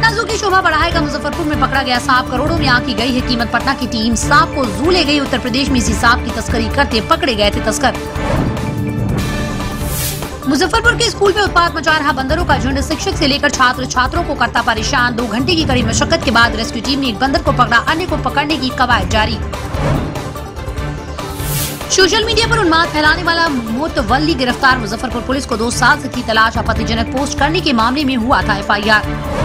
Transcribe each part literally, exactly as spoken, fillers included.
पटना जू की शोभा बढ़ाएगा। मुजफ्फरपुर में पकड़ा गया सांप, करोड़ों में आंकी गई है कीमत। पटना की टीम सांप को जू ले गई। उत्तर प्रदेश में इसी सांप की तस्करी करते पकड़े गए थे तस्कर। मुजफ्फरपुर के स्कूल में उत्पात मचा रहा बंदरों का झुंड, शिक्षक से लेकर छात्र छात्रों को करता परेशान। दो घंटे की कड़ी मशक्कत के बाद रेस्क्यू टीम ने एक बंदर को पकड़ा, अन्य को पकड़ने की कवायद जारी। सोशल मीडिया पर उन्माद फैलाने वाला मोतवल्ली गिरफ्तार। मुजफ्फरपुर पुलिस को दो साल से थी तलाश। आपत्तिजनक पोस्ट करने के मामले में हुआ था एफ आई आर।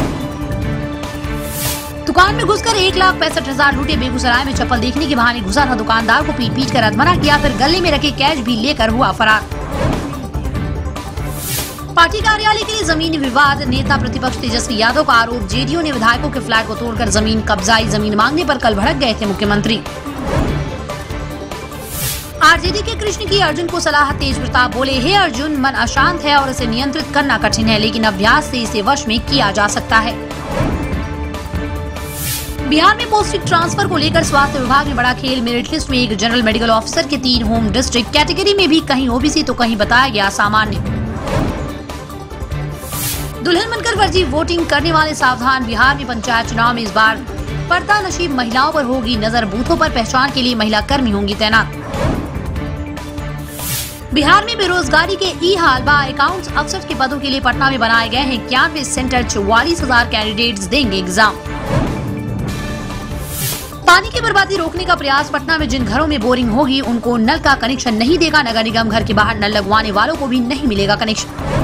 दुकान में घुसकर एक लाख पैंसठ हजार लूटे। बेगूसराय में चप्पल देखने के बहाने घुसा था दुकानदार को पीट पीट कर अधमरा किया, फिर गले में रखे कैश भी लेकर हुआ फरार। पार्टी कार्यालय के लिए जमीन विवाद। नेता प्रतिपक्ष तेजस्वी यादव का आरोप, जेडीयू ने विधायकों के फ्लैट को तोड़कर जमीन कब्जाई। जमीन मांगने पर कल भड़क गए थे मुख्यमंत्री। आरजेडी के कृष्ण की अर्जुन को सलाह। तेज प्रताप बोले, हे अर्जुन, मन अशांत है और इसे नियंत्रित करना कठिन है, लेकिन अभ्यास से इसे वश में किया जा सकता है। बिहार में पोस्टिंग ट्रांसफर को लेकर स्वास्थ्य विभाग में बड़ा खेल। मेरिट लिस्ट में एक जनरल मेडिकल ऑफिसर के तीन होम डिस्ट्रिक्ट कैटेगरी में भी कहीं ओबीसी तो कहीं बताया गया सामान्य। दुल्हन बनकर फर्जी वोटिंग करने वाले सावधान। बिहार में पंचायत चुनाव में इस बार पर्दा नशीब महिलाओं पर होगी नजर। बूथों पर पहचान के लिए महिला कर्मी होंगी तैनात। बिहार में बेरोजगारी के ई हाल बा। अकाउंट्स अफसर के पदों के लिए पटना में बनाए गए हैं इक्यानवे सेंटर। चौवालीस हजार कैंडिडेट्स देंगे एग्जाम। पानी की बर्बादी रोकने का प्रयास। पटना में जिन घरों में बोरिंग होगी उनको नल का कनेक्शन नहीं देगा नगर निगम। घर के बाहर नल लगवाने वालों को भी नहीं मिलेगा कनेक्शन।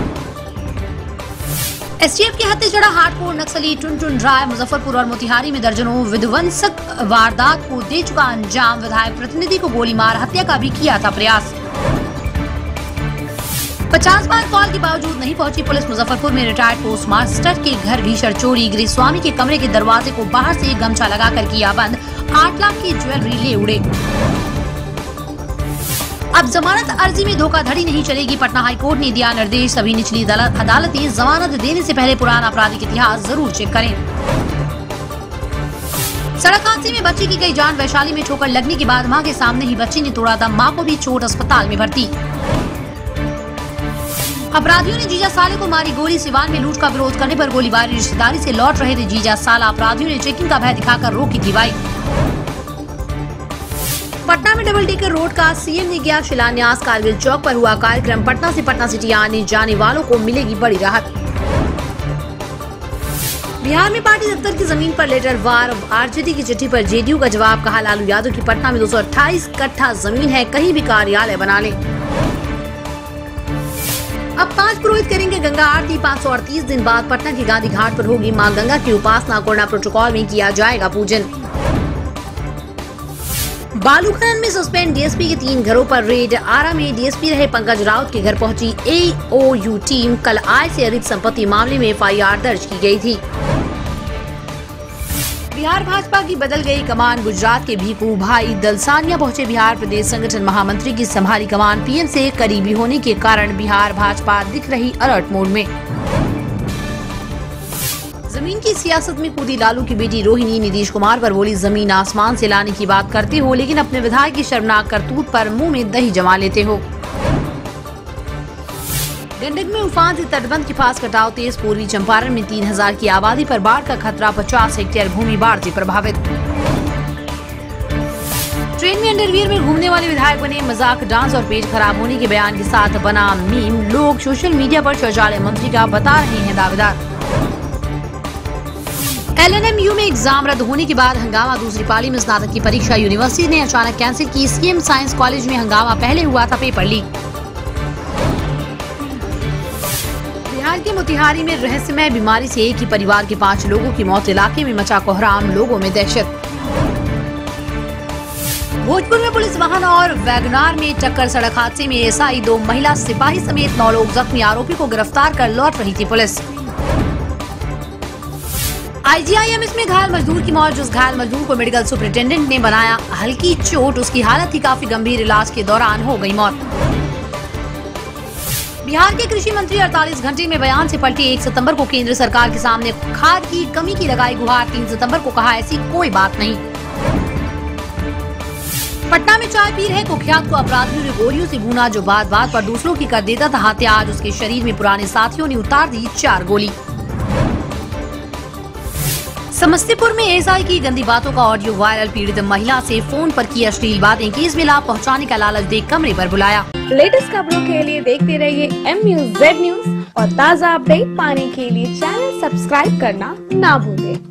एसटीएफ के हत्या चढ़ा हार्डकोर नक्सली टुनटुन राय। मुजफ्फरपुर और मोतिहारी में दर्जनों विध्वंसक वारदात को दे चुका अंजाम। विधायक प्रतिनिधि को गोली मार हत्या का भी किया था प्रयास। पचास बार कॉल के बावजूद नहीं पहुंची पुलिस। मुजफ्फरपुर में रिटायर्ड पोस्ट मास्टर के घर भीषण चोरी। गृह स्वामी के कमरे के दरवाजे को बाहर से गमछा लगाकर किया बंद। आठ लाख की ज्वेलरी ले उड़े। अब जमानत अर्जी में धोखाधड़ी नहीं चलेगी। पटना हाईकोर्ट ने दिया निर्देश, सभी निचली अदालतें जमानत देने से पहले पुराना आपराधिक इतिहास जरूर चेक करें। सड़क हादसे में बच्ची की गई जान। वैशाली में ठोकर लगने के बाद मां के सामने ही बच्ची ने तोड़ा दम। मां को भी चोट, अस्पताल में भर्ती। अपराधियों ने जीजा साले को मारी गोली। सिवान में लूट का विरोध करने पर गोलीबारी। रिश्तेदारी से लौट रहे थे जीजा साला। अपराधियों ने चेकिंग का भय दिखाकर रोकी थी बाइक। पटना में डबल डेकर रोड का सीएम ने किया शिलान्यास। कारगिल चौक पर हुआ कार्यक्रम। पटना से पटना सिटी आने जाने वालों को मिलेगी बड़ी राहत। बिहार में पार्टी दफ्तर की जमीन पर लेटर वार। आरजेडी की चिट्ठी पर जेडीयू का जवाब। कहा लालू यादव की पटना में दो सौ अट्ठाईस कट्ठा जमीन है, कहीं भी कार्यालय बना ले। अब पांच पुरोहित करेंगे गंगा आरती। पाँच सौ अड़तीस दिन बाद पटना के गांधी घाट पर होगी मां गंगा की उपासना। कोरोना प्रोटोकॉल में किया जाएगा पूजन। बालू खनन में सस्पेंड डीएसपी के तीन घरों पर रेड। आरा में डीएसपी रहे पंकज राउत के घर पहुंची एओयू टीम। कल आय से अधिक संपत्ति मामले में एफ आई आर दर्ज की गई थी। बिहार भाजपा की बदल गई कमान। गुजरात के भीखू भाई दलसानिया पहुंचे बिहार। प्रदेश संगठन महामंत्री की संभाली कमान। पीएम से करीबी होने के कारण बिहार भाजपा दिख रही अलर्ट मोड में। जमीन की सियासत में कूदी लालू की बेटी रोहिणी। नीतीश कुमार पर बोली जमीन आसमान से लाने की बात करते हो, लेकिन अपने विधायक की शर्मनाक करतूत पर मुंह में दही जमा लेते हो। गंडक में उफान से तटबंध के पास कटाव तेज। पूर्वी चंपारण में तीन हजार की आबादी पर बाढ़ का खतरा। पचास हेक्टेयर भूमि बाढ़ से प्रभावित। ट्रेन में अंडरवियर में घूमने वाले विधायक बने। मजाक, डांस और पेट खराब होने के बयान के साथ बना मीम। लोग सोशल मीडिया पर शौचालय मंत्री का बता रहे हैं दावेदार। एलएनएमयू में एग्जाम रद्द होने के बाद हंगामा। दूसरी पाली में स्नातक की परीक्षा यूनिवर्सिटी ने अचानक कैंसिल की। सीएम साइंस कॉलेज में हंगामा। पहले हुआ था पेपर लीक। बिहार के मोतिहारी में रहस्यमय बीमारी से एक ही परिवार के पांच लोगों की मौत। इलाके में मचा कोहराम, लोगों में दहशत। भोजपुर में पुलिस वाहन और वैगनार में टक्कर। सड़क हादसे में एसआई, दो महिला सिपाही समेत नौ लोग जख्मी। आरोपी को गिरफ्तार कर लौट रही थी पुलिस। आईजीआईएमएस में घायल मजदूर की मौत। जिस घायल मजदूर को मेडिकल सुपरिटेंडेंट ने बनाया हल्की चोट, उसकी हालत ही काफी गंभीर। इलाज के दौरान हो गई मौत। बिहार के कृषि मंत्री अड़तालीस घंटे में बयान से पलटी। एक सितंबर को केंद्र सरकार के सामने खाद की कमी की लगाई गुहार। तीन सितंबर को कहा ऐसी कोई बात नहीं। पटना में चाय पी रहे कुख्यात को अपराधियों ने गोलियों से भूना। जो बात बात पर दूसरों की कर देता था हत्या, आज उसके शरीर में पुराने साथियों ने उतार दी चार गोली। समस्तीपुर में एसआई की गंदी बातों का ऑडियो वायरल। पीड़ित महिला से फोन पर की अश्लील बातें, केस में लाभ पहुंचाने का लालच देख कमरे पर बुलाया। लेटेस्ट खबरों के लिए देखते रहिए एम न्यूज़ जेड न्यूज़ और ताज़ा अपडेट पाने के लिए चैनल सब्सक्राइब करना ना भूलें।